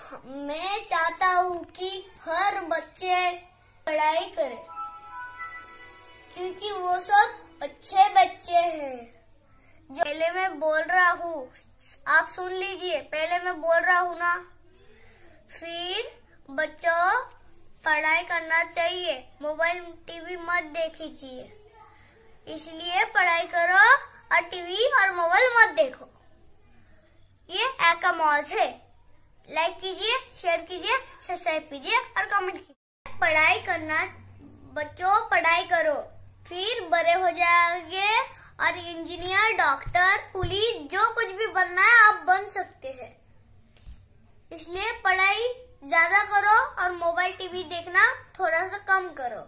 मैं चाहता हूँ कि हर बच्चे पढ़ाई करे, क्योंकि वो सब अच्छे बच्चे हैं। जो पहले मैं बोल रहा हूँ, आप सुन लीजिए। पहले मैं बोल रहा हूँ ना, फिर बच्चों पढ़ाई करना चाहिए, मोबाइल टीवी मत देखिए। इसलिए पढ़ाई करो और टीवी और मोबाइल मत देखो। ये एक मौज है। लाइक कीजिए, शेयर कीजिए, सब्सक्राइब कीजिए और कमेंट कीजिए। पढ़ाई करना, बच्चों पढ़ाई करो, फिर बड़े हो जाओगे और इंजीनियर, डॉक्टर, पुलिस, जो कुछ भी बनना है आप बन सकते हैं। इसलिए पढ़ाई ज्यादा करो और मोबाइल टीवी देखना थोड़ा सा कम करो,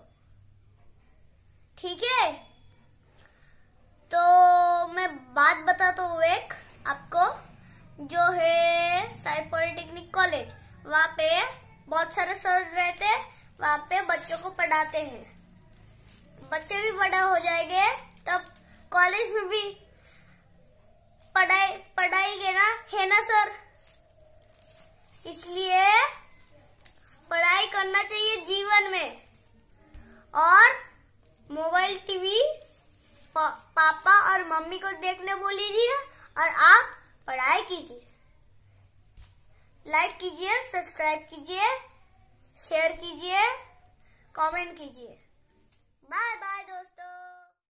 ठीक है? तो मैं बात बताता हूँ एक आपको, जो है साई पॉलिटेक्निक कॉलेज। वहाँ पे बहुत सारे सर्स रहते हैं, वहाँ पे बच्चों को पढ़ाते हैं। बच्चे भी बड़ा हो जाएंगे तब कॉलेज में भी पढ़ाएंगे ना, है ना सर? इसलिए पढ़ाई करना चाहिए जीवन में, और मोबाइल टीवी पापा और मम्मी को देखने बोलिए और आप पढ़ाई कीजिए। लाइक कीजिए, सब्सक्राइब कीजिए, शेयर कीजिए, कमेंट कीजिए। बाय बाय दोस्तों।